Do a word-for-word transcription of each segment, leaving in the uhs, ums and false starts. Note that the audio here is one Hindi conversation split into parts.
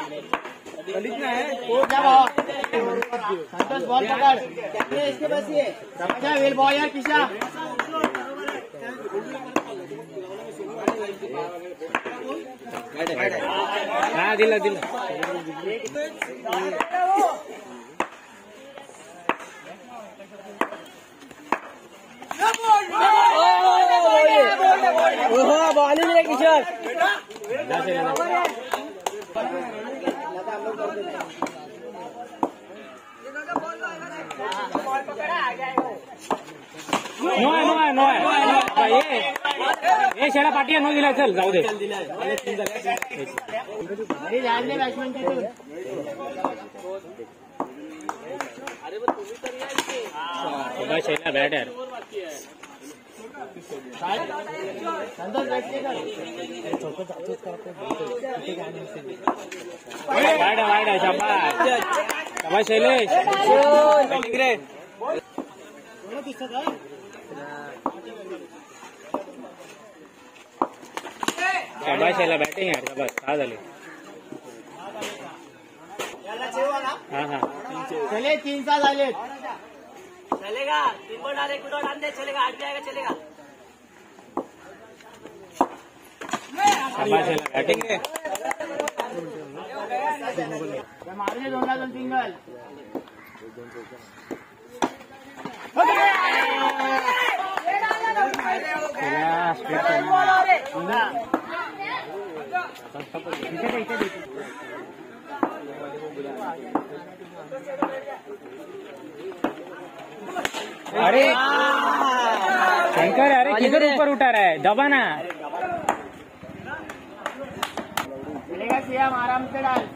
लिखना है वो क्या भाव संतोष बॉल पकड़ ये इसके पास ये समझा वेल बॉल यार किशा हाँ दिला दिला ओहो बॉल ही नहीं किशोर नो आहे नो आहे नो आहे ये ये शेळा पाठी नो दिला चल जाऊ दे अरे जान दे बॅट्समॅन तिथून बाबा शेळा बॅट यार संतोष बैठ के कर वाईड वाईड आहे शाबास शाबास शैलेश रे शाबास याला बॅटिंग आहे शाबास सहा झाले हाँ हाँ चले तीन साल झाले चलेगा तीन बॉल डाले कुछ डाल दे चलेगा आठ जाएगा चलेगा शाबास याला बॅटिंग आहे मारले दोन ला दोन सिंगल अरे शंकर अरे किधर ऊपर उठा रहा है दबा ना चलेगा सियाम आराम से डाल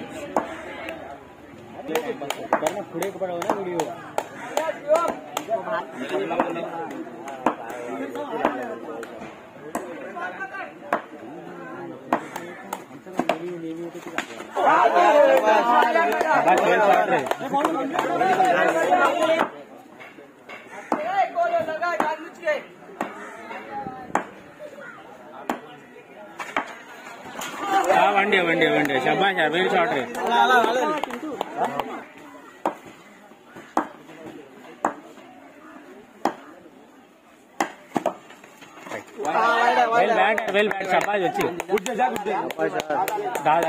पुढे पडावं ना व्हिडिओ हाँ वनडे वनडे वनडे शाबाश यार वेल शॉट रे वेल बैट वेल बैट शाबाश अच्छी दहा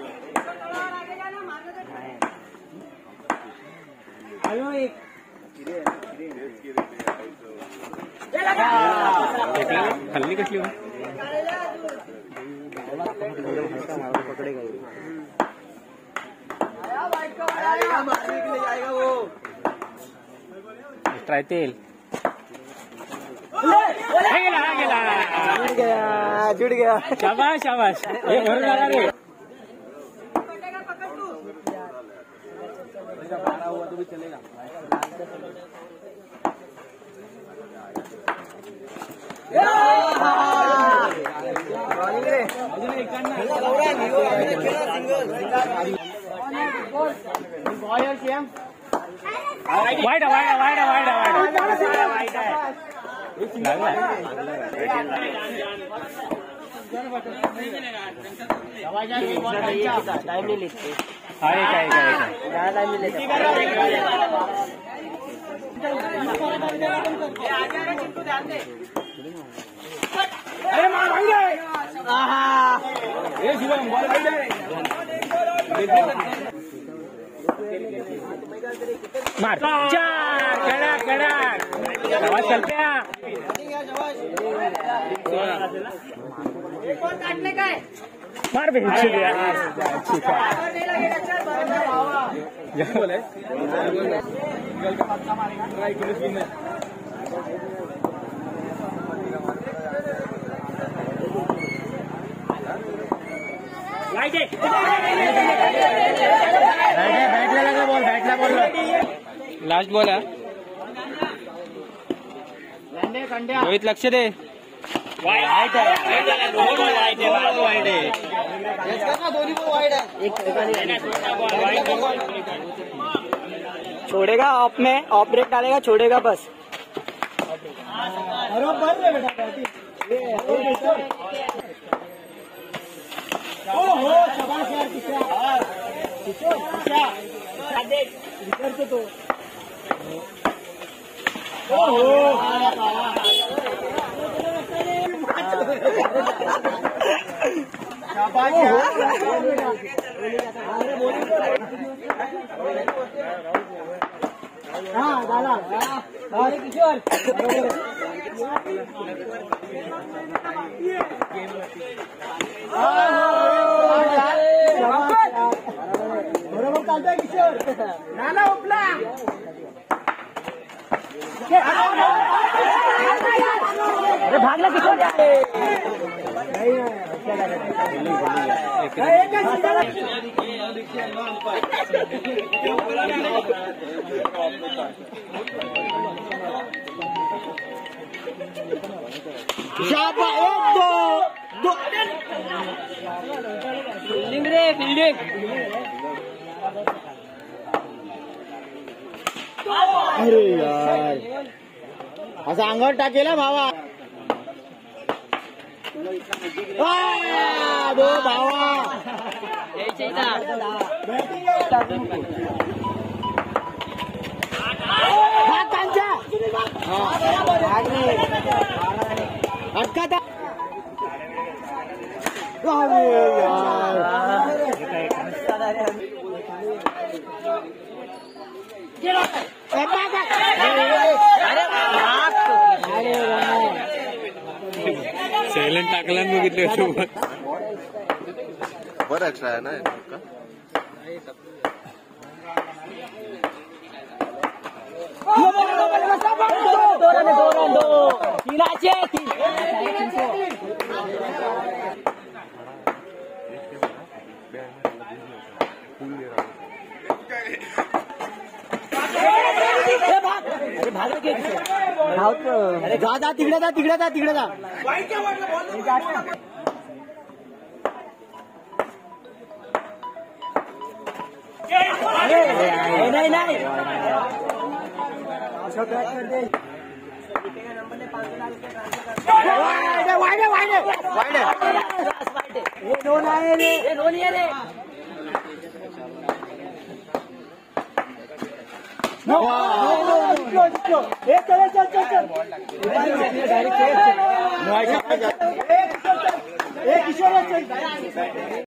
खाल्ली कसली पकडेगा ट्राय तेल गेला गेला जुड़ गया शाबाश शाबाश हे भरून आला रे वाईट वाईट वाईट वाईट वाईट टाइम नहीं लेते आहे काय काय ज्यादा टाइम नहीं लेते अरे मार भाई ये शिवम बॉल भाई मार चार कडा कडा आवाज चलत्या मार बे बोले लाइट बैटला लगा बॉल बैटला बॉल लास्ट बॉल है रोहित लक्ष दे वाइड है दोनों बॉल वाइड है दोनों वाइड है दोनों बॉल वाइड है एक छोड़ेगा ऑफ में ऑफ ब्रेक डालेगा छोड़ेगा बस बरोबर रे बेटा ओहो शाबाश यार किशोर हाँ दादा अरे किशोर बरोबर चालतोय किशोर नाना उपला अरे भागला किशोर siapa itu दो फील्डिंग रे फील्डिंग अरे यार असं अंगावर टाकेल भावा दो भावा अटका था अरे यार सायलेंट टाकला बघितले सोबत बरं एक्स्ट्रा आहे ना तीनाचे अरे भाग रे अरे जा जा तिकडे जा तिकडे जा तिकडे जा नहीं नहीं वाइड वाइड वाइड ये दोन आहे रे ये दोन्ही आहे रे चल चल चल चल डायरेक्ट किशोर